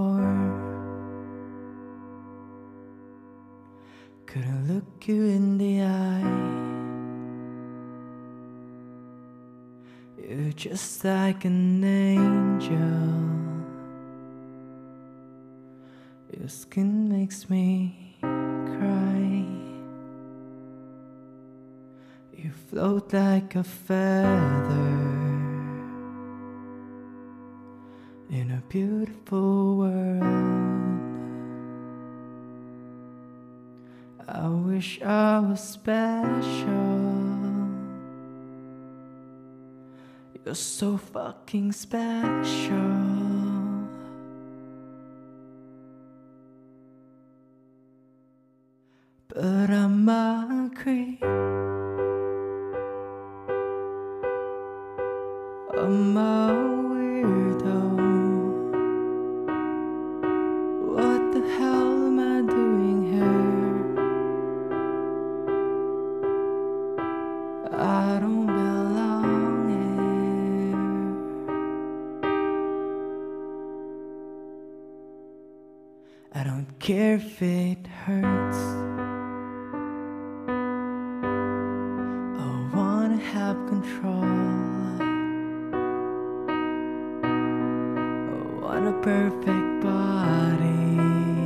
before. Couldn't look you in the eye. You're just like an angel. Your skin makes me cry. You float like a feather in a beautiful world. I wish I was special. You're so fucking special. But I'm a creep. I'm a weirdo. What the hell am I doing here? I don't belong here. I don't care if it hurts. I wanna have control. I want a perfect body.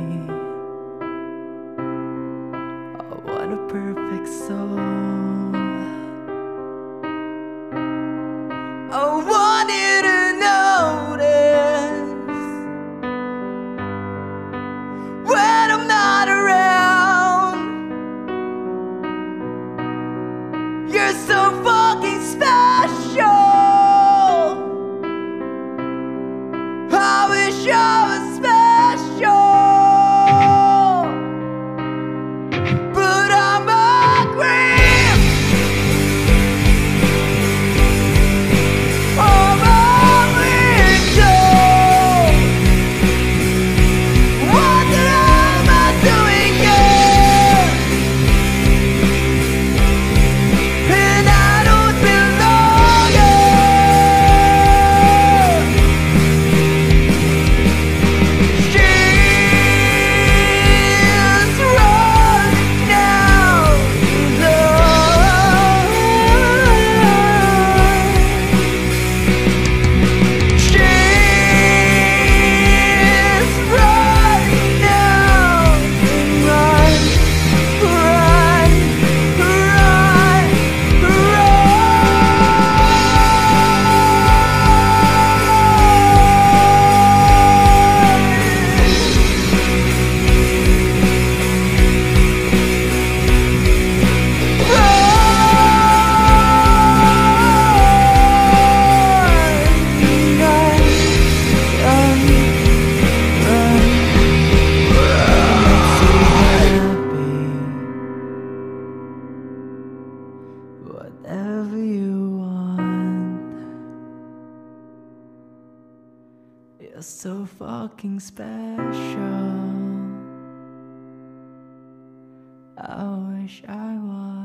I want a perfect soul. I want you to notice when I'm not around. You're so fucking special. I wish I was special, but I'm a creep. I'm a weirdo. What the hell am I doing here? And I don't belong here. She's running down the She's running down and run, whatever you want. You're so fucking special. I wish I was.